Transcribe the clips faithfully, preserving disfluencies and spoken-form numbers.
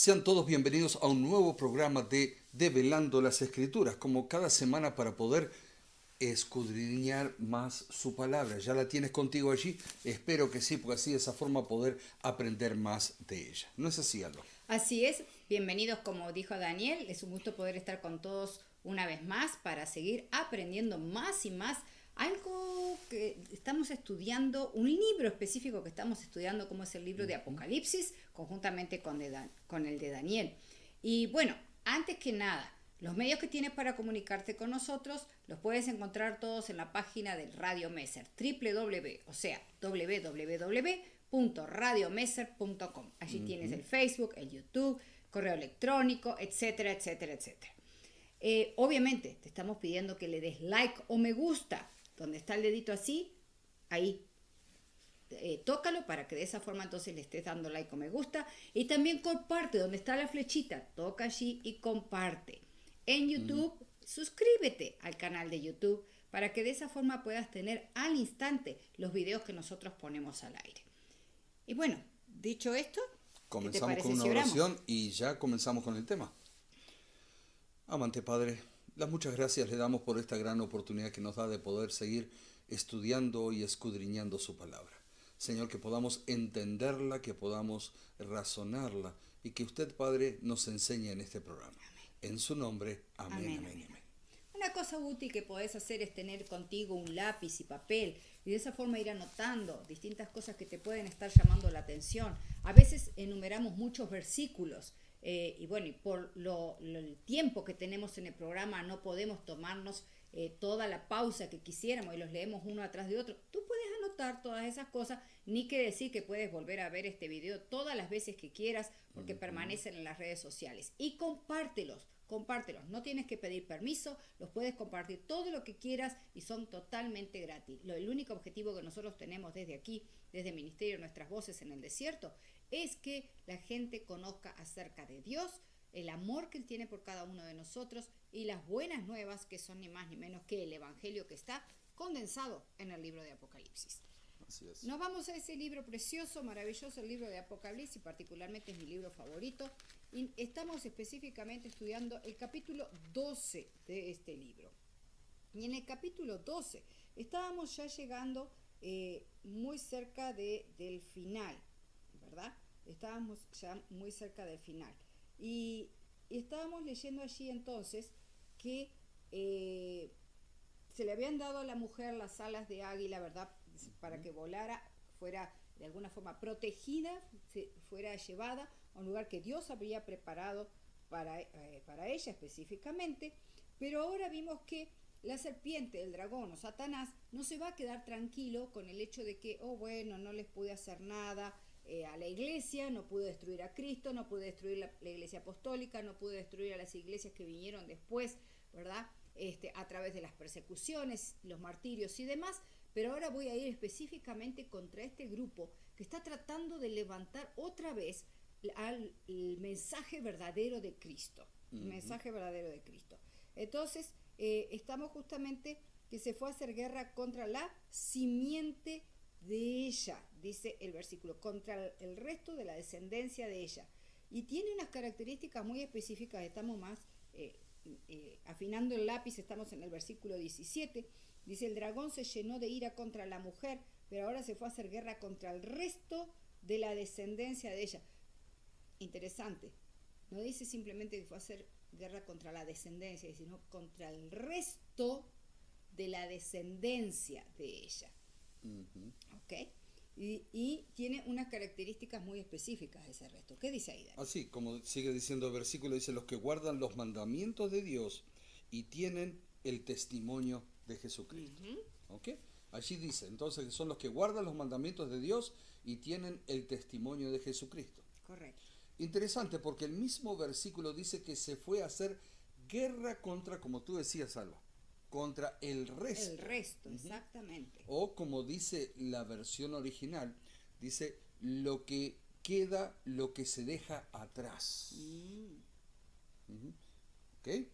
Sean todos bienvenidos a un nuevo programa de Develando las Escrituras, como cada semana para poder escudriñar más su palabra. ¿Ya la tienes contigo allí? Espero que sí, porque así de esa forma poder aprender más de ella. ¿No es así, Alba? Así es, bienvenidos como dijo Daniel, es un gusto poder estar con todos una vez más para seguir aprendiendo más y más algo que estamos estudiando, un libro específico que estamos estudiando como es el libro de Apocalipsis, conjuntamente con, de Dan, con el de Daniel. Y bueno, antes que nada, los medios que tienes para comunicarte con nosotros los puedes encontrar todos en la página del Radio Messer, www, o sea, www punto radio messer punto com. Allí uh-huh. tienes el Facebook, el YouTube, correo electrónico, etcétera, etcétera, etcétera. Eh, obviamente te estamos pidiendo que le des like o me gusta. Donde está el dedito así, ahí. Eh, tócalo para que de esa forma entonces le estés dando like o me gusta. Y también comparte, donde está la flechita, toca allí y comparte. En YouTube, uh-huh. suscríbete al canal de YouTube para que de esa forma puedas tener al instante los videos que nosotros ponemos al aire. Y bueno, dicho esto, comenzamos con una oración y ya comenzamos con el tema. Amante Padre, las muchas gracias le damos por esta gran oportunidad que nos da de poder seguir estudiando y escudriñando su palabra. Señor, que podamos entenderla, que podamos razonarla y que usted, Padre, nos enseñe en este programa. Amén. En su nombre, amén, amén, amén, amén. amén. Una cosa útil que podés hacer es tener contigo un lápiz y papel y de esa forma ir anotando distintas cosas que te pueden estar llamando la atención. A veces enumeramos muchos versículos eh, y bueno, y por lo, lo, el tiempo que tenemos en el programa no podemos tomarnos eh, toda la pausa que quisiéramos y los leemos uno atrás de otro. Tú puedes anotar todas esas cosas, ni que decir que puedes volver a ver este video todas las veces que quieras porque uh-huh. permanecen en las redes sociales. Y compártelos. Compártelos, no tienes que pedir permiso, los puedes compartir todo lo que quieras y son totalmente gratis. Lo, el único objetivo que nosotros tenemos desde aquí, desde el Ministerio Nuestras Voces en el Desierto, es que la gente conozca acerca de Dios, el amor que Él tiene por cada uno de nosotros y las buenas nuevas que son ni más ni menos que el Evangelio que está condensado en el libro de Apocalipsis. Así es. Nos vamos a ese libro precioso, maravilloso, el libro de Apocalipsis, particularmente es mi libro favorito. Y estamos específicamente estudiando el capítulo doce de este libro. Y en el capítulo doce estábamos ya llegando eh, muy cerca de, del final, ¿verdad? Estábamos ya muy cerca del final. Y, y estábamos leyendo allí entonces que eh, se le habían dado a la mujer las alas de águila, ¿verdad? Para que volara, fuera de alguna forma protegida, se, fuera llevada a un lugar que Dios había preparado para, eh, para ella específicamente, pero ahora vimos que la serpiente, el dragón o Satanás no se va a quedar tranquilo con el hecho de que, oh bueno, no les pude hacer nada eh, a la iglesia, no pude destruir a Cristo, no pude destruir la, la iglesia apostólica, no pude destruir a las iglesias que vinieron después, ¿verdad? Este, a través de las persecuciones, los martirios y demás, pero ahora voy a ir específicamente contra este grupo que está tratando de levantar otra vez al el mensaje verdadero de Cristo, uh-huh. el mensaje verdadero de Cristo. Entonces, eh, estamos justamente que se fue a hacer guerra contra la simiente de ella, dice el versículo, contra el resto de la descendencia de ella. Y tiene unas características muy específicas, estamos más eh, eh, afinando el lápiz, estamos en el versículo diecisiete, dice, el dragón se llenó de ira contra la mujer, pero ahora se fue a hacer guerra contra el resto de la descendencia de ella. Interesante, no dice simplemente que fue a hacer guerra contra la descendencia, sino contra el resto de la descendencia de ella. Uh-huh. ¿Ok? Y, y tiene unas características muy específicas ese resto. ¿Qué dice ahí, Daniel? Así, como sigue diciendo el versículo, dice, los que guardan los mandamientos de Dios y tienen el testimonio de Jesucristo. Uh-huh. ¿Ok? Allí dice, entonces, que son los que guardan los mandamientos de Dios y tienen el testimonio de Jesucristo. Correcto. Interesante, porque el mismo versículo dice que se fue a hacer guerra contra, como tú decías, Alba, contra el resto. El resto, uh-huh. exactamente. O como dice la versión original, dice lo que queda, lo que se deja atrás. Mm. Uh-huh. ¿Ok?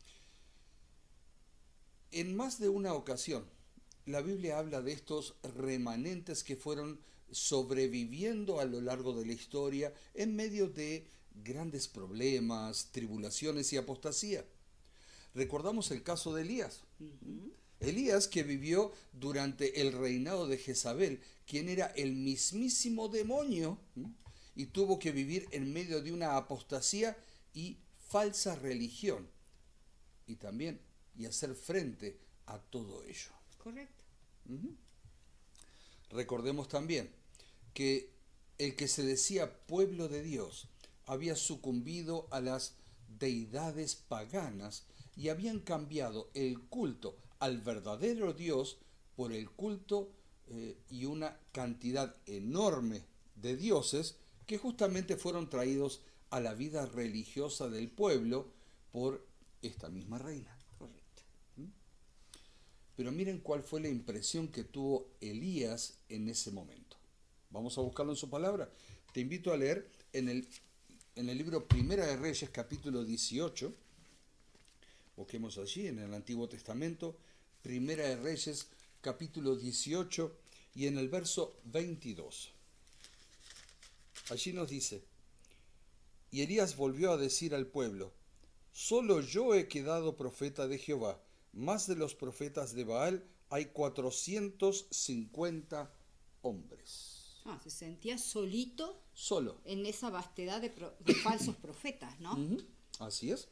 En más de una ocasión, la Biblia habla de estos remanentes que fueron sobreviviendo a lo largo de la historia en medio de grandes problemas, tribulaciones y apostasía. Recordamos el caso de Elías. Uh-huh. Elías, que vivió durante el reinado de Jezabel, quien era el mismísimo demonio, ¿sí? Y tuvo que vivir en medio de una apostasía y falsa religión. Y también, y hacer frente a todo ello. Correcto. Uh-huh. Recordemos también que el que se decía pueblo de Dios había sucumbido a las deidades paganas y habían cambiado el culto al verdadero Dios por el culto eh, y una cantidad enorme de dioses que justamente fueron traídos a la vida religiosa del pueblo por esta misma reina. Correcto. ¿Mm? Pero miren cuál fue la impresión que tuvo Elías en ese momento. Vamos a buscarlo en su palabra. Te invito a leer en el, en el libro Primera de Reyes, capítulo dieciocho. Busquemos allí en el Antiguo Testamento, Primera de Reyes, capítulo dieciocho, y en el verso veintidós. Allí nos dice: y Elías volvió a decir al pueblo: solo yo he quedado profeta de Jehová, más de los profetas de Baal hay cuatrocientos cincuenta hombres. Ah, se sentía solito. Solo. En esa vastedad de, pro, de falsos profetas, ¿no? Uh-huh. Así es.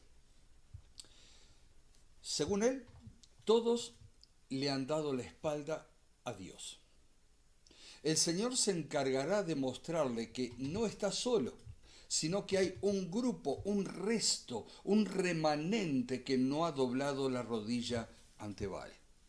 Según él, todos le han dado la espalda a Dios. El Señor se encargará de mostrarle que no está solo, sino que hay un grupo, un resto, un remanente que no ha doblado la rodilla ante Baal.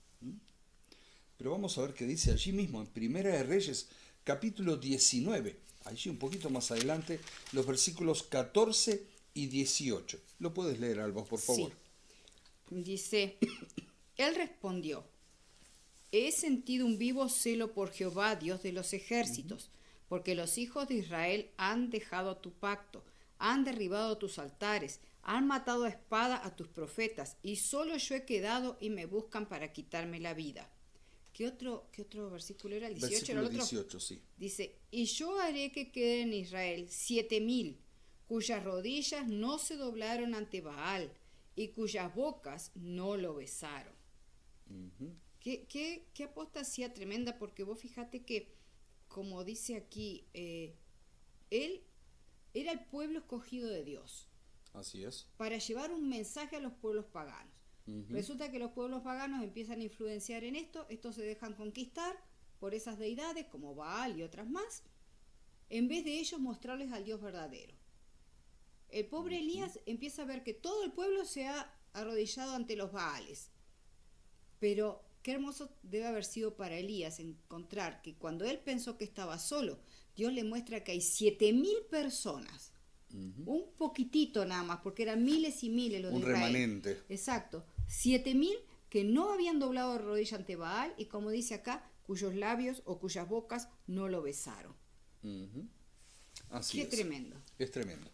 Pero vamos a ver qué dice allí mismo, en Primera de Reyes, capítulo diecinueve, allí un poquito más adelante, los versículos catorce y dieciocho. ¿Lo puedes leer, Alba, por favor? Sí. Dice, él respondió: he sentido un vivo celo por Jehová, Dios de los ejércitos, porque los hijos de Israel han dejado tu pacto, han derribado tus altares, han matado a espada a tus profetas, y solo yo he quedado y me buscan para quitarme la vida. ¿Qué otro, qué otro versículo era? ¿El dieciocho? Versículo ¿Era el otro? dieciocho, sí. Dice, y yo haré que queden en Israel siete mil, cuyas rodillas no se doblaron ante Baal, y cuyas bocas no lo besaron. Uh-huh. ¿Qué, qué, qué apostasía tremenda, porque vos fíjate que, como dice aquí, eh, él era el pueblo escogido de Dios. Así es. Para llevar un mensaje a los pueblos paganos. Uh-huh. Resulta que los pueblos paganos empiezan a influenciar en esto, estos se dejan conquistar por esas deidades como Baal y otras más, en vez de ellos mostrarles al Dios verdadero. El pobre Elías empieza a ver que todo el pueblo se ha arrodillado ante los Baales. Pero qué hermoso debe haber sido para Elías encontrar que cuando él pensó que estaba solo, Dios le muestra que hay siete mil personas. Uh-huh. Un poquitito nada más, porque eran miles y miles los de Israel. Un remanente. Exacto. Siete mil que no habían doblado rodilla ante Baal y, como dice acá, cuyos labios o cuyas bocas no lo besaron. Uh-huh. Así qué es. tremendo. Es tremendo.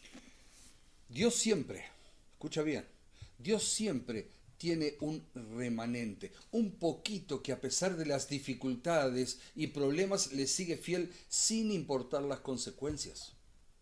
Dios siempre, escucha bien, Dios siempre tiene un remanente, un poquito que a pesar de las dificultades y problemas le sigue fiel sin importar las consecuencias.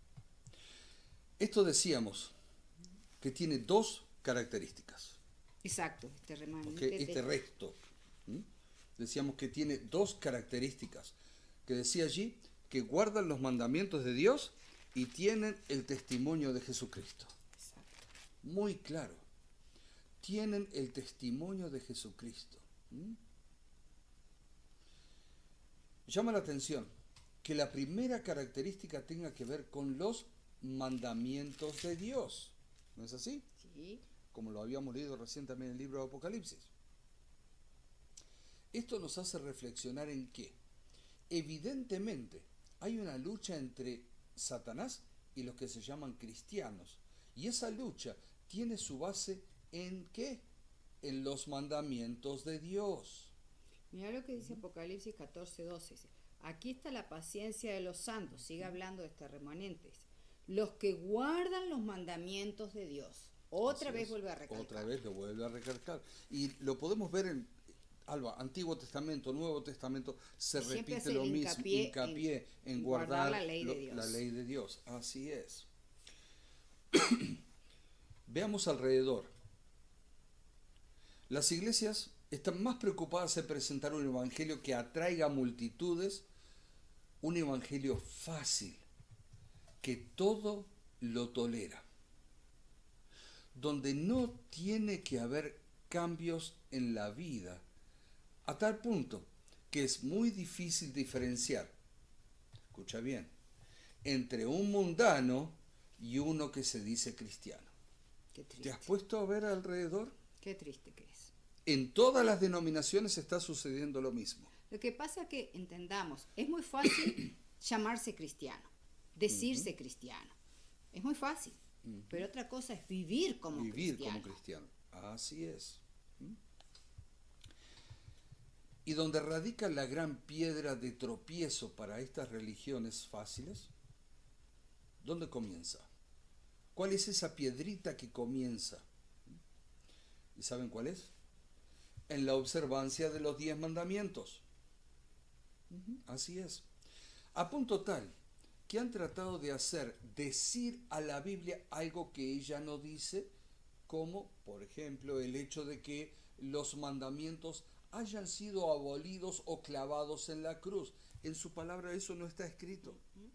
Esto decíamos que tiene dos características. Exacto, este remanente. Okay, este resto. ¿Mm? Decíamos que tiene dos características, que decía allí que guardan los mandamientos de Dios y tienen el testimonio de Jesucristo. Exacto. Muy claro. Tienen el testimonio de Jesucristo. ¿Mm? Llama la atención que la primera característica tenga que ver con los mandamientos de Dios. ¿No es así? Sí. Como lo habíamos leído recién también en el libro de Apocalipsis. Esto nos hace reflexionar en que, evidentemente, hay una lucha entre Satanás y los que se llaman cristianos. Y esa lucha tiene su base ¿en qué? En los mandamientos de Dios. Mira lo que dice Apocalipsis catorce doce. Aquí está la paciencia de los santos. Sigue hablando de este remanente. Los que guardan los mandamientos de Dios. Otra Así vez es. vuelve a recalcar. Otra vez lo vuelve a recalcar. Y lo podemos ver en Alba, Antiguo Testamento, Nuevo Testamento, se Siempre repite lo mismo, hincapié, hincapié en, en guardar, guardar la ley, lo, de Dios. la ley de Dios. Así es. Veamos alrededor. Las iglesias están más preocupadas en presentar un evangelio que atraiga a multitudes, un evangelio fácil, que todo lo tolera, donde no tiene que haber cambios en la vida, a tal punto que es muy difícil diferenciar, escucha bien, entre un mundano y uno que se dice cristiano. Qué triste. ¿Te has puesto a ver alrededor? Qué triste que es. En todas las denominaciones está sucediendo lo mismo. Lo que pasa es que entendamos, es muy fácil llamarse cristiano, decirse uh-huh. cristiano. Es muy fácil. Uh-huh. Pero otra cosa es vivir como vivir cristiano. Vivir como cristiano. Así es. ¿Mm? Y donde radica la gran piedra de tropiezo para estas religiones fáciles, ¿dónde comienza? ¿Cuál es esa piedrita que comienza? ¿Y saben cuál es? En la observancia de los diez mandamientos. Uh-huh. Así es. A punto tal que han tratado de hacer decir a la Biblia algo que ella no dice, como, por ejemplo, el hecho de que los mandamientos hayan sido abolidos o clavados en la cruz. En su palabra eso no está escrito. Uh-huh.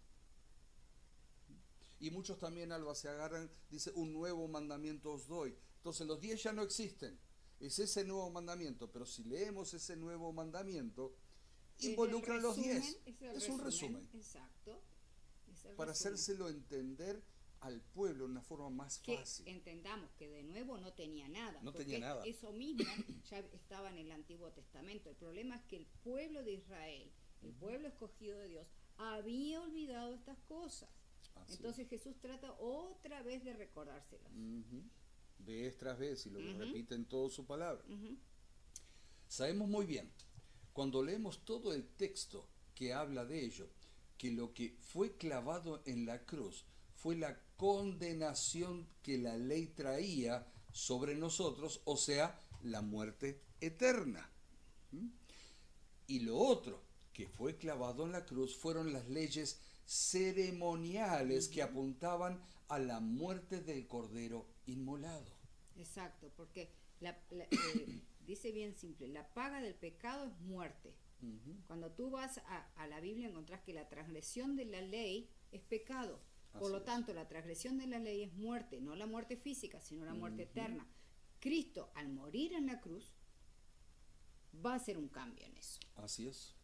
Y muchos también, Alba, se agarran, dice, un nuevo mandamiento os doy. Entonces los diez ya no existen. Es ese nuevo mandamiento, pero si leemos ese nuevo mandamiento, involucra los diez. Es, es un resumen. Exacto. Es el para resumen. Hacérselo entender al pueblo de una forma más que fácil. Entendamos que de nuevo no tenía nada. No tenía nada. Eso mismo ya estaba en el Antiguo Testamento. El problema es que el pueblo de Israel, el uh-huh. pueblo escogido de Dios, había olvidado estas cosas. Así Entonces es. Jesús trata otra vez de recordárselas. Uh-huh. Vez tras vez y lo uh-huh. repite en toda su palabra. Uh-huh. Sabemos muy bien, cuando leemos todo el texto que habla de ello, que lo que fue clavado en la cruz fue la condenación que la ley traía sobre nosotros, o sea, la muerte eterna. ¿Mm? Y lo otro que fue clavado en la cruz fueron las leyes ceremoniales uh-huh. que apuntaban a la muerte del cordero inmolado. Exacto, porque la, la, eh, dice bien simple, la paga del pecado es muerte. Uh-huh. Cuando tú vas a, a la Biblia encontrás que la transgresión de la ley es pecado. Por Así lo tanto, es. La transgresión de la ley es muerte, no la muerte física, sino la muerte uh-huh. eterna. Cristo, al morir en la cruz, va a hacer un cambio en eso. Así es.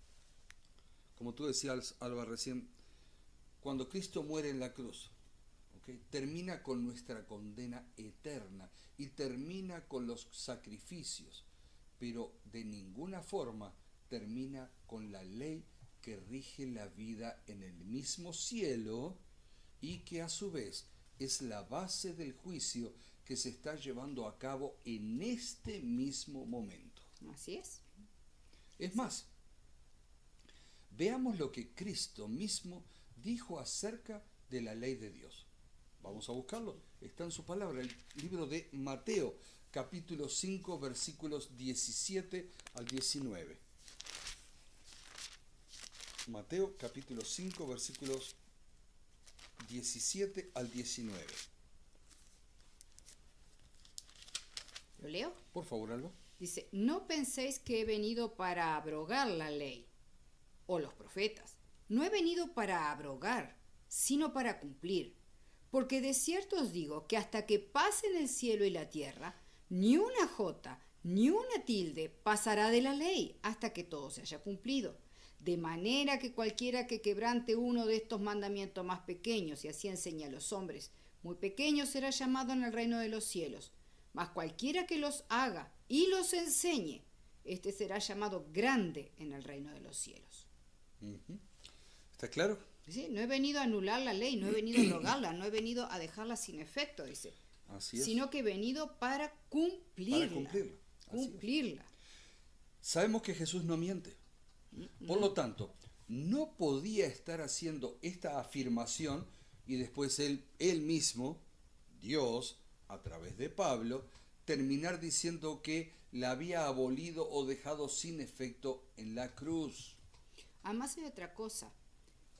Como tú decías, Alba, recién, cuando Cristo muere en la cruz, ¿okay? termina con nuestra condena eterna y termina con los sacrificios, pero de ninguna forma termina con la ley que rige la vida en el mismo cielo y que a su vez es la base del juicio que se está llevando a cabo en este mismo momento. Así es. Es más, veamos lo que Cristo mismo dijo acerca de la ley de Dios. Vamos a buscarlo. Está en su palabra, el libro de Mateo, capítulo cinco, versículos diecisiete al diecinueve. Mateo, capítulo cinco, versículos diecisiete al diecinueve. ¿Lo leo? Por favor, Alba. Dice, no penséis que he venido para abrogar la ley o los profetas. No he venido para abrogar, sino para cumplir. Porque de cierto os digo que hasta que pasen el cielo y la tierra, ni una jota, ni una tilde pasará de la ley hasta que todo se haya cumplido. De manera que cualquiera que quebrante uno de estos mandamientos más pequeños, y así enseña a los hombres, muy pequeño será llamado en el reino de los cielos. Mas cualquiera que los haga y los enseñe, este será llamado grande en el reino de los cielos. Uh-huh. ¿Está claro? Sí, no he venido a anular la ley, no he venido a abrogarla, no he venido a dejarla sin efecto, dice. Así es. Sino que he venido para cumplirla. Para cumplirla. Cumplirla. Sabemos que Jesús no miente. Por lo tanto, no podía estar haciendo esta afirmación y después él, él mismo, Dios, a través de Pablo, terminar diciendo que la había abolido o dejado sin efecto en la cruz. Además hay otra cosa.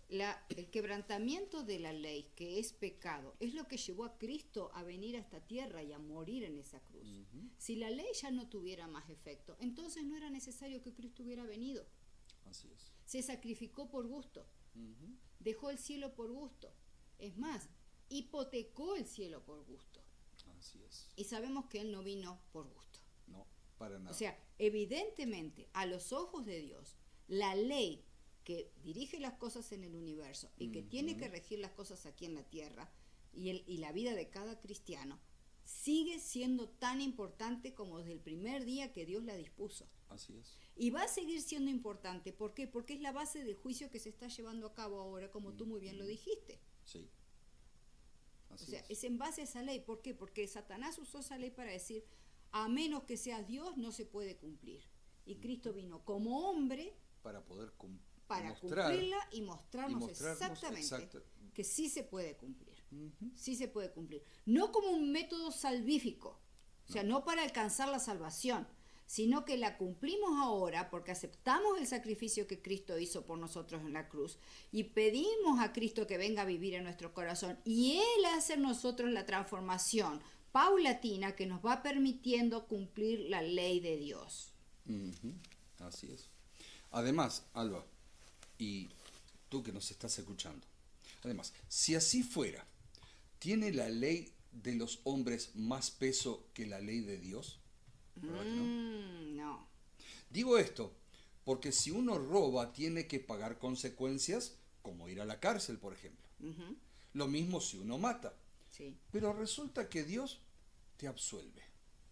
la, el quebrantamiento de la ley, que es pecado, es lo que llevó a Cristo a venir a esta tierra y a morir en esa cruz. Uh-huh. Si la ley ya no tuviera más efecto, entonces no era necesario que Cristo hubiera venido. Así es. Se sacrificó por gusto. Uh-huh. Dejó el cielo por gusto. Es más, hipotecó el cielo por gusto. Así es. Y sabemos que Él no vino por gusto. No, para nada. O sea, evidentemente, a los ojos de Dios, la ley que dirige las cosas en el universo y que uh-huh. tiene que regir las cosas aquí en la tierra y, el, y la vida de cada cristiano, sigue siendo tan importante como desde el primer día que Dios la dispuso. Así es. Y va a seguir siendo importante. ¿Por qué? Porque es la base del juicio que se está llevando a cabo ahora, como uh-huh. tú muy bien lo dijiste. Sí. Así o sea, es. es en base a esa ley. ¿Por qué? Porque Satanás usó esa ley para decir, a menos que seas Dios, no se puede cumplir. Y uh-huh. Cristo vino como hombre para poder cumplir. Para mostrar, cumplirla y mostrarnos, y mostrarnos exactamente exacto. que sí se puede cumplir. Uh-huh. Sí se puede cumplir. No como un método salvífico, o sea, no. no para alcanzar la salvación, sino que la cumplimos ahora porque aceptamos el sacrificio que Cristo hizo por nosotros en la cruz y pedimos a Cristo que venga a vivir en nuestro corazón y Él hace en nosotros la transformación paulatina que nos va permitiendo cumplir la ley de Dios. Uh-huh. Así es. Además, Alba, y tú que nos estás escuchando, además, si así fuera, ¿tiene la ley de los hombres más peso que la ley de Dios? ¿Verdad que no? Mm, no. Digo esto porque si uno roba tiene que pagar consecuencias, como ir a la cárcel, por ejemplo. Uh-huh. Lo mismo si uno mata. Sí. Pero resulta que Dios te absuelve.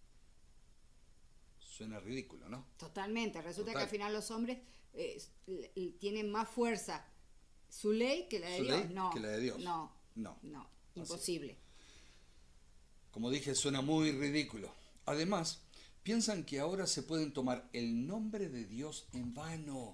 Suena ridículo, ¿no? Totalmente. Resulta Total. que al final los hombres eh, tienen más fuerza su ley que la de ¿Su Dios. ley No, que la de Dios? No, no, no, imposible. Como dije, suena muy ridículo. Además, piensan que ahora se pueden tomar el nombre de Dios en vano.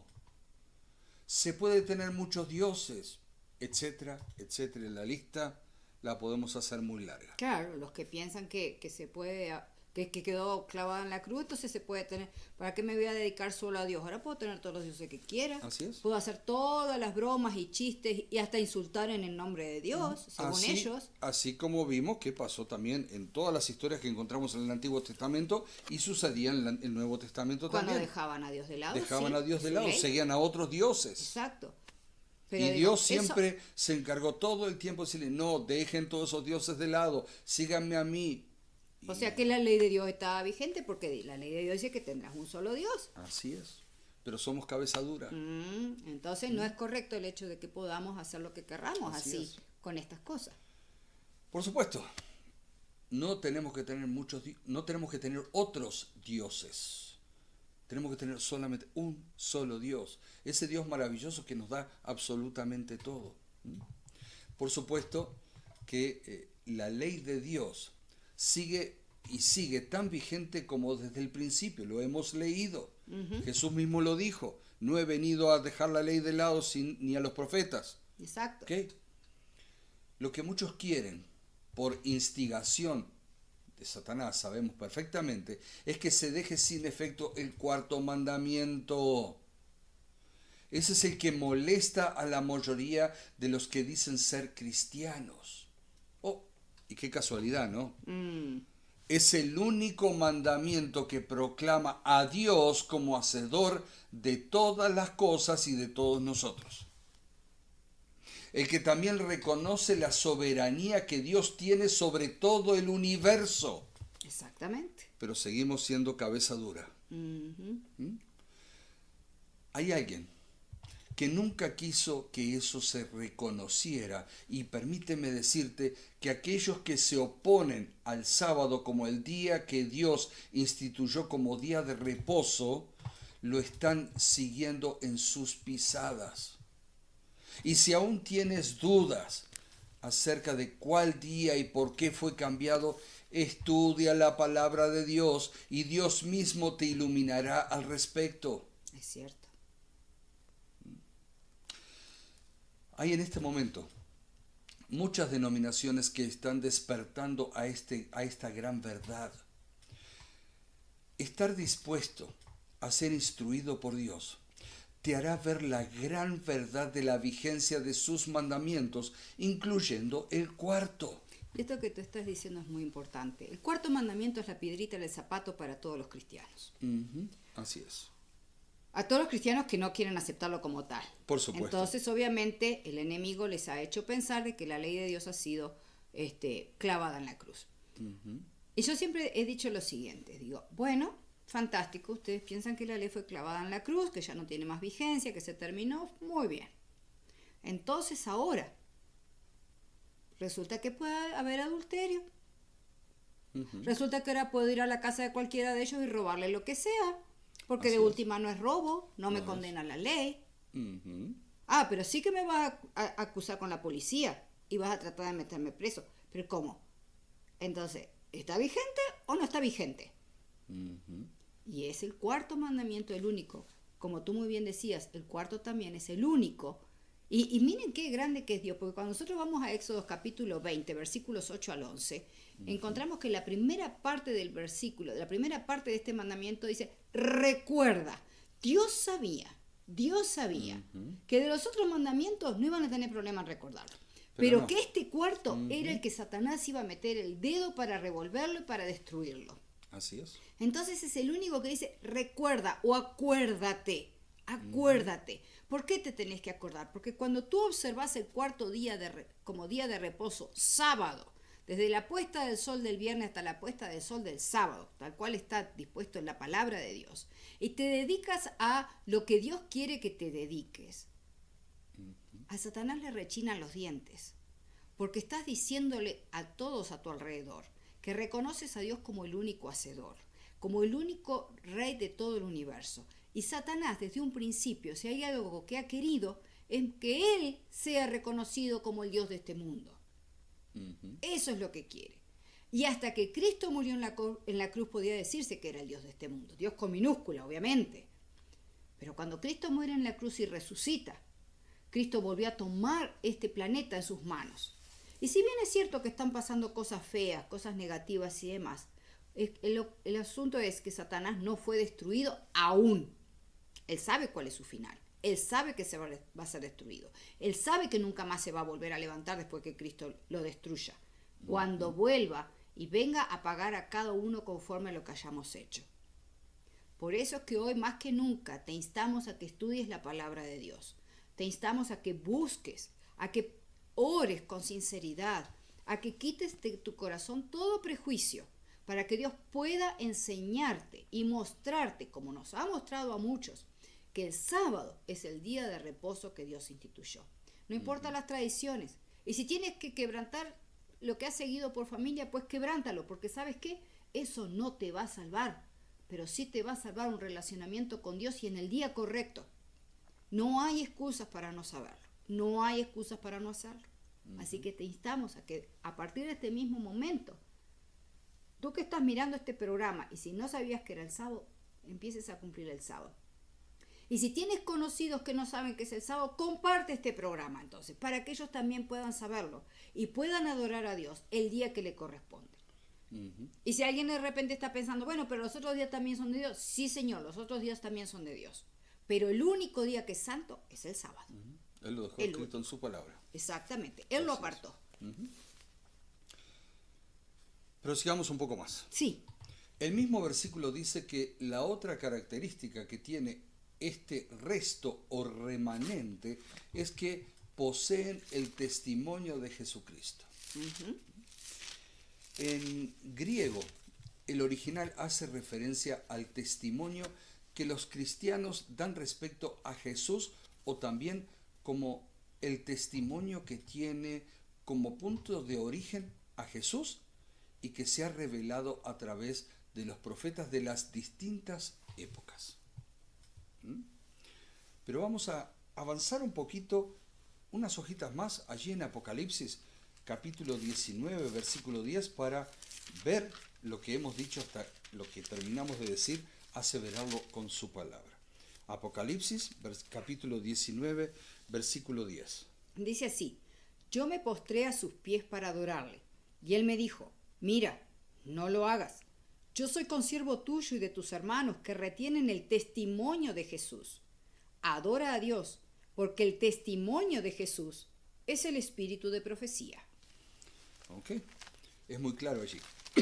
Se puede tener muchos dioses, etcétera, etcétera. La lista la podemos hacer muy larga. Claro, los que piensan que, que se puede... Que, que quedó clavada en la cruz, entonces se puede tener, ¿para qué me voy a dedicar solo a Dios? Ahora puedo tener todos los dioses que quiera. Así es. Puedo hacer todas las bromas y chistes y hasta insultar en el nombre de Dios, según así, ellos. Así como vimos que pasó también en todas las historias que encontramos en el Antiguo Testamento y sucedía en el Nuevo Testamento Cuando también. Cuando dejaban a Dios de lado. Dejaban sí, a Dios de lado, ley. Seguían a otros dioses. Exacto. Pero y digo, Dios siempre eso... se encargó todo el tiempo de decirle, no, dejen todos esos dioses de lado, síganme a mí. O sea que la ley de Dios estaba vigente porque la ley de Dios dice que tendrás un solo Dios. Así es, pero somos cabeza dura. Mm, entonces mm. no es correcto el hecho de que podamos hacer lo que querramos así, así con estas cosas. Por supuesto, no tenemos que tener muchos, no tenemos que tener otros dioses. Tenemos que tener solamente un solo Dios, ese Dios maravilloso que nos da absolutamente todo. ¿Mm? Por supuesto que eh, la ley de Dios sigue y sigue tan vigente como desde el principio, lo hemos leído. Uh-huh. Jesús mismo lo dijo, no he venido a dejar la ley de lado sin, ni a los profetas. Exacto. ¿Okay? Lo que muchos quieren, por instigación de Satanás, sabemos perfectamente, es que se deje sin efecto el cuarto mandamiento. Ese es el que molesta a la mayoría de los que dicen ser cristianos. Oh, y qué casualidad, ¿no? Mm. Es el único mandamiento que proclama a Dios como hacedor de todas las cosas y de todos nosotros. El que también reconoce la soberanía que Dios tiene sobre todo el universo. Exactamente. Pero seguimos siendo cabeza dura. Uh-huh. ¿Mm? Hay alguien que nunca quiso que eso se reconociera, y permíteme decirte que aquellos que se oponen al sábado como el día que Dios instituyó como día de reposo, lo están siguiendo en sus pisadas. Y si aún tienes dudas acerca de cuál día y por qué fue cambiado, estudia la palabra de Dios y Dios mismo te iluminará al respecto. Es cierto. Hay en este momento muchas denominaciones que están despertando a, este, a esta gran verdad. Estar dispuesto a ser instruido por Dios te hará ver la gran verdad de la vigencia de sus mandamientos, incluyendo el cuarto. Y esto que tú estás diciendo es muy importante. El cuarto mandamiento es la piedrita del zapato para todos los cristianos. Uh-huh. Así es. A todos los cristianos que no quieren aceptarlo como tal. Por supuesto. Entonces, obviamente, el enemigo les ha hecho pensar de que la ley de Dios ha sido este, clavada en la cruz. Uh-huh. Y yo siempre he dicho lo siguiente. Digo, bueno, fantástico. Ustedes piensan que la ley fue clavada en la cruz, que ya no tiene más vigencia, que se terminó. Muy bien. Entonces, ahora, resulta que puede haber adulterio. Uh-huh. Resulta que ahora puedo ir a la casa de cualquiera de ellos y robarle lo que sea. Porque Así de última es. no es robo, no, no me es. condena la ley. Uh-huh. Ah, pero sí que me vas a, a acusar con la policía y vas a tratar de meterme preso. Pero ¿cómo? Entonces, ¿está vigente o no está vigente? Uh-huh. Y es el cuarto mandamiento, el único. Como tú muy bien decías, el cuarto también es el único. Y, y miren qué grande que es Dios, porque cuando nosotros vamos a Éxodo capítulo veinte, versículos ocho al once, uh-huh. encontramos que la primera parte del versículo, de la primera parte de este mandamiento dice, recuerda, Dios sabía, Dios sabía uh-huh. que de los otros mandamientos no iban a tener problema en recordarlo. Pero, pero no. que este cuarto uh-huh. era el que Satanás iba a meter el dedo para revolverlo y para destruirlo. Así es. Entonces es el único que dice, recuerda o acuérdate, acuérdate. Uh-huh. ¿Por qué te tenés que acordar? Porque cuando tú observas el cuarto día de re, como día de reposo, sábado, desde la puesta del sol del viernes hasta la puesta del sol del sábado, tal cual está dispuesto en la palabra de Dios, y te dedicas a lo que Dios quiere que te dediques, uh-huh. a Satanás le rechinan los dientes, porque estás diciéndole a todos a tu alrededor que reconoces a Dios como el único hacedor, como el único rey de todo el universo. Y Satanás, desde un principio, si hay algo que ha querido, es que él sea reconocido como el Dios de este mundo. Uh-huh. Eso es lo que quiere. Y hasta que Cristo murió en la, en la cruz podía decirse que era el Dios de este mundo. Dios con minúscula, obviamente. Pero cuando Cristo muere en la cruz y resucita, Cristo volvió a tomar este planeta en sus manos. Y si bien es cierto que están pasando cosas feas, cosas negativas y demás, el, el asunto es que Satanás no fue destruido aún. Él sabe cuál es su final. Él sabe que se va, va a ser destruido. Él sabe que nunca más se va a volver a levantar después que Cristo lo destruya. Cuando vuelva y venga a pagar a cada uno conforme a lo que hayamos hecho. Por eso es que hoy más que nunca te instamos a que estudies la palabra de Dios. Te instamos a que busques, a que ores con sinceridad, a que quites de tu corazón todo prejuicio, para que Dios pueda enseñarte y mostrarte, como nos ha mostrado a muchos, que el sábado es el día de reposo que Dios instituyó. No importa uh-huh. las tradiciones. Y si tienes que quebrantar lo que has seguido por familia, pues quebrántalo, porque ¿sabes qué? Eso no te va a salvar, pero sí te va a salvar un relacionamiento con Dios y en el día correcto. No hay excusas para no saberlo. No hay excusas para no hacerlo. Uh-huh. Así que te instamos a que a partir de este mismo momento, tú que estás mirando este programa y si no sabías que era el sábado, empieces a cumplir el sábado. Y si tienes conocidos que no saben qué es el sábado, comparte este programa entonces, para que ellos también puedan saberlo y puedan adorar a Dios el día que le corresponde. Uh-huh. Y si alguien de repente está pensando, bueno, pero los otros días también son de Dios. Sí, Señor, los otros días también son de Dios. Pero el único día que es santo es el sábado. Uh-huh. Él lo dejó Él escrito lo... en su palabra. Exactamente, Él Así lo apartó. Uh-huh. Pero sigamos un poco más. Sí. El mismo versículo dice que la otra característica que tiene este resto o remanente es que poseen el testimonio de Jesucristo. Uh-huh. En griego, el original hace referencia al testimonio que los cristianos dan respecto a Jesús o también como el testimonio que tiene como punto de origen a Jesús y que se ha revelado a través de los profetas de las distintas épocas. ¿Mm? Pero vamos a avanzar un poquito, unas hojitas más, allí en Apocalipsis, capítulo diecinueve, versículo diez, para ver lo que hemos dicho hasta lo que terminamos de decir, aseverarlo con su palabra. Apocalipsis, capítulo diecinueve, versículo diez. Dice así: yo me postré a sus pies para adorarle, y él me dijo: mira, no lo hagas. Yo soy consiervo tuyo y de tus hermanos que retienen el testimonio de Jesús. adora a Dios, porque el testimonio de Jesús es el espíritu de profecía. Ok, es muy claro allí.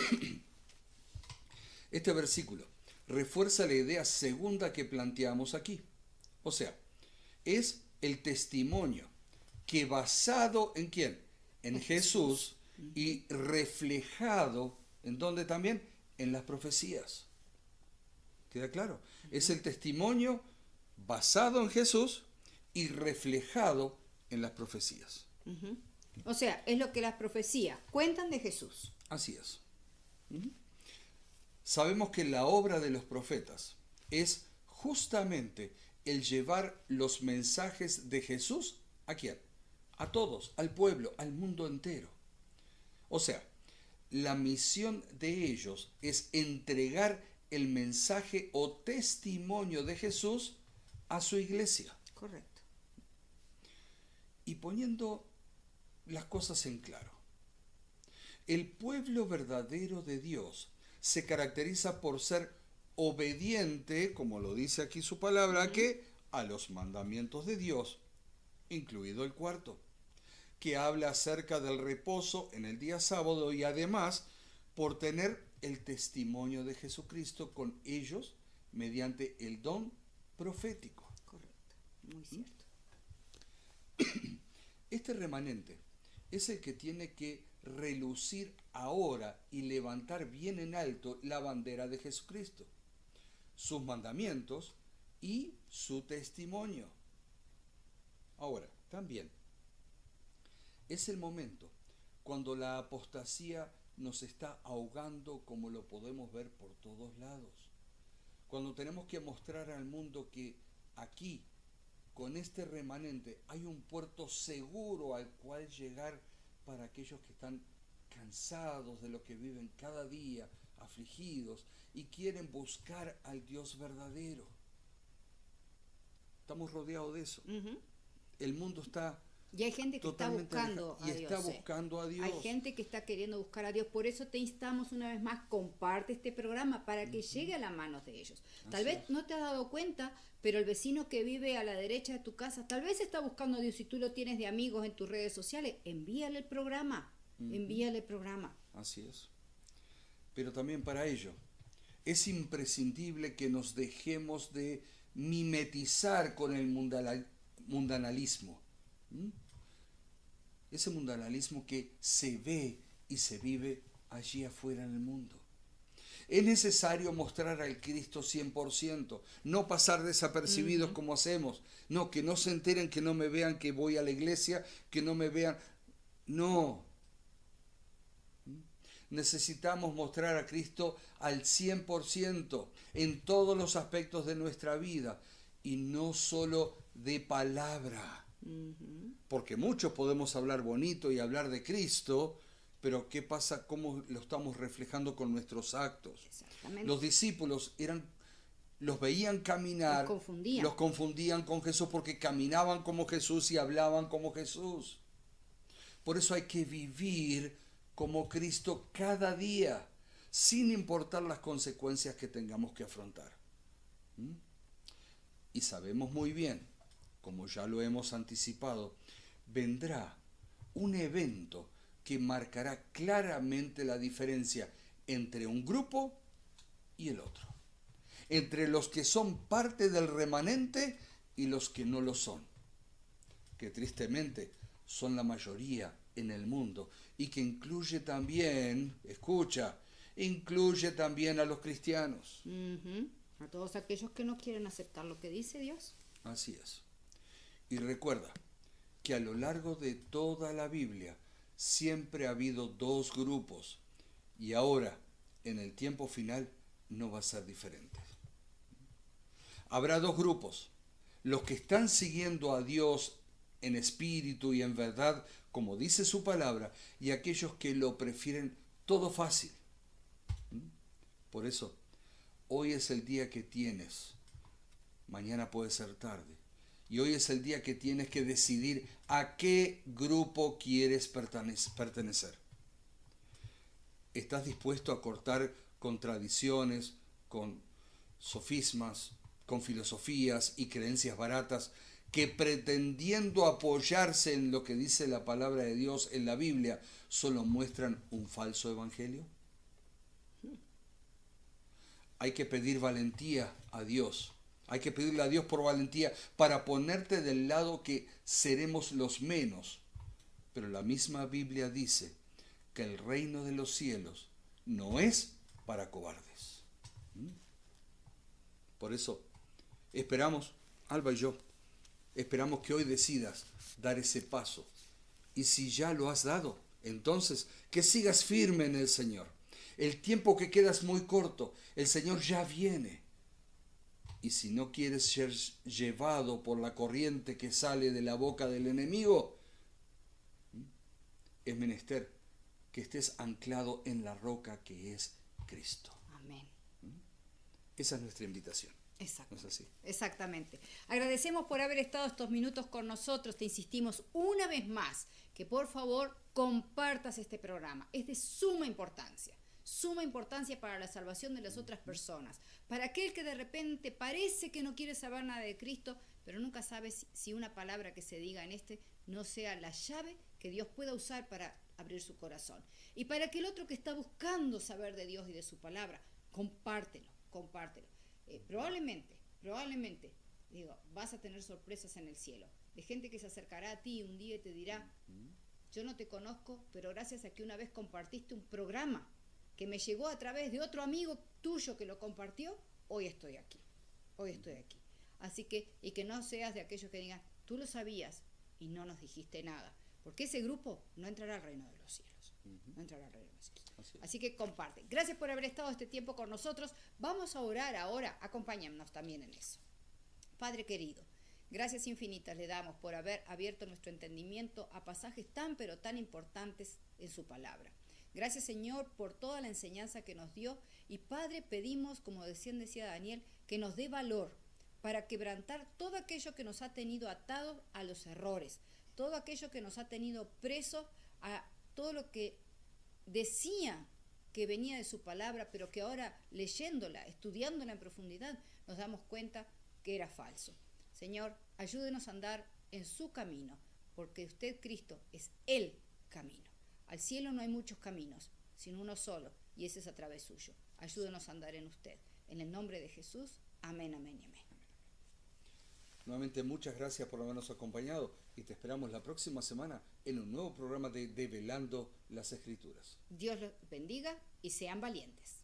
Este versículo refuerza la idea segunda que planteamos aquí. O sea, es el testimonio que basado en ¿quién? En Jesús y reflejado en donde también en las profecías. ¿Queda claro? Es el testimonio basado en Jesús y reflejado en las profecías. Uh-huh. O sea, es lo que las profecías cuentan de Jesús. Así es. Uh-huh. Sabemos que la obra de los profetas es justamente el llevar los mensajes de Jesús ¿a quién? A todos, al pueblo, al mundo entero. O sea, la misión de ellos es entregar el mensaje o testimonio de Jesús a su iglesia. Correcto. Y poniendo las cosas en claro, el pueblo verdadero de Dios se caracteriza por ser obediente, como lo dice aquí su palabra, uh-huh. que a los mandamientos de Dios, incluido el cuarto, que habla acerca del reposo en el día sábado y además por tener el testimonio de Jesucristo con ellos mediante el don profético. Correcto, muy cierto. Este remanente es el que tiene que relucir ahora y levantar bien en alto la bandera de Jesucristo, sus mandamientos y su testimonio. Ahora, también, es el momento cuando la apostasía nos está ahogando como lo podemos ver por todos lados. Cuando tenemos que mostrar al mundo que aquí, con este remanente, hay un puerto seguro al cual llegar para aquellos que están cansados de lo que viven cada día, afligidos, y quieren buscar al Dios verdadero. Estamos rodeados de eso. Uh-huh. El mundo está y hay gente que está buscando a Dios. Y está buscando a Dios. Hay gente que está queriendo buscar a Dios. Por eso te instamos una vez más, comparte este programa para que uh-huh. llegue a las manos de ellos. Tal Así vez es. No te has dado cuenta, pero el vecino que vive a la derecha de tu casa, tal vez está buscando a Dios. Si tú lo tienes de amigos en tus redes sociales, envíale el programa. Uh-huh. Envíale el programa. Así es. Pero también para ello, es imprescindible que nos dejemos de mimetizar con el mundanalismo. ¿Mm? Ese mundanalismo que se ve y se vive allí afuera en el mundo. Es necesario mostrar al Cristo cien por ciento, no pasar desapercibidos uh-huh. como hacemos. No, que no se enteren, que no me vean que voy a la iglesia, que no me vean. No. Necesitamos mostrar a Cristo al cien por ciento en todos los aspectos de nuestra vida y no solo de palabra. Uh-huh. Porque muchos podemos hablar bonito y hablar de Cristo, pero ¿qué pasa? ¿Cómo lo estamos reflejando con nuestros actos? Los discípulos eran, los veían caminar, los confundían. los confundían con Jesús porque caminaban como Jesús y hablaban como Jesús. Por eso hay que vivir como Cristo cada día, sin importar las consecuencias que tengamos que afrontar. ¿Mm? Y sabemos muy bien, como ya lo hemos anticipado, vendrá un evento que marcará claramente la diferencia entre un grupo y el otro, entre los que son parte del remanente y los que no lo son, que tristemente son la mayoría en el mundo y que incluye también, escucha, incluye también a los cristianos. Uh-huh. A todos aquellos que no quieren aceptar lo que dice Dios. Así es. Y recuerda que a lo largo de toda la Biblia siempre ha habido dos grupos y ahora, en el tiempo final, no va a ser diferente. Habrá dos grupos, los que están siguiendo a Dios en espíritu y en verdad, como dice su palabra, y aquellos que lo prefieren todo fácil. Por eso, hoy es el día que tienes, mañana puede ser tarde, y hoy es el día que tienes que decidir a qué grupo quieres pertenecer. ¿Estás dispuesto a cortar con tradiciones, con sofismas, con filosofías y creencias baratas que, pretendiendo apoyarse en lo que dice la palabra de Dios en la Biblia, solo muestran un falso evangelio? Hay que pedir valentía a Dios. Hay que pedirle a Dios por valentía para ponerte del lado que seremos los menos. Pero la misma Biblia dice que el reino de los cielos no es para cobardes. ¿Mm? Por eso esperamos, Alba y yo, esperamos que hoy decidas dar ese paso. Y si ya lo has dado, entonces que sigas firme en el Señor. El tiempo que queda es muy corto. El Señor ya viene. Y si no quieres ser llevado por la corriente que sale de la boca del enemigo, es menester que estés anclado en la roca que es Cristo. Amén. Esa es nuestra invitación. Exacto. ¿No es así? Exactamente. Agradecemos por haber estado estos minutos con nosotros. Te insistimos una vez más que por favor compartas este programa. Es de suma importancia. Suma importancia para la salvación de las otras personas. Para aquel que de repente parece que no quiere saber nada de Cristo, pero nunca sabe si, si una palabra que se diga en este no sea la llave que Dios pueda usar para abrir su corazón. Y para aquel otro que está buscando saber de Dios y de su palabra, compártelo, compártelo. Eh, probablemente, probablemente, digo, vas a tener sorpresas en el cielo. De gente que se acercará a ti un día y te dirá, yo no te conozco, pero gracias a que una vez compartiste un programa que me llegó a través de otro amigo tuyo que lo compartió, hoy estoy aquí, hoy estoy aquí. Así que, y que no seas de aquellos que digan, tú lo sabías y no nos dijiste nada, porque ese grupo no entrará al reino de los cielos, no entrará al reino de los cielos. Así, Así que comparte. Gracias por haber estado este tiempo con nosotros. Vamos a orar ahora, acompáñanos también en eso. Padre querido, gracias infinitas le damos por haber abierto nuestro entendimiento a pasajes tan pero tan importantes en su palabra. Gracias, Señor, por toda la enseñanza que nos dio. Y, Padre, pedimos, como decía, decía Daniel, que nos dé valor para quebrantar todo aquello que nos ha tenido atados a los errores, todo aquello que nos ha tenido presos a todo lo que decía que venía de su palabra, pero que ahora, leyéndola, estudiándola en profundidad, nos damos cuenta que era falso. Señor, ayúdenos a andar en su camino, porque usted, Cristo, es el camino. Al cielo no hay muchos caminos, sino uno solo, y ese es a través suyo. Ayúdenos a andar en usted. En el nombre de Jesús, amén, amén y amén. Nuevamente, muchas gracias por habernos acompañado y te esperamos la próxima semana en un nuevo programa de Develando las Escrituras. Dios los bendiga y sean valientes.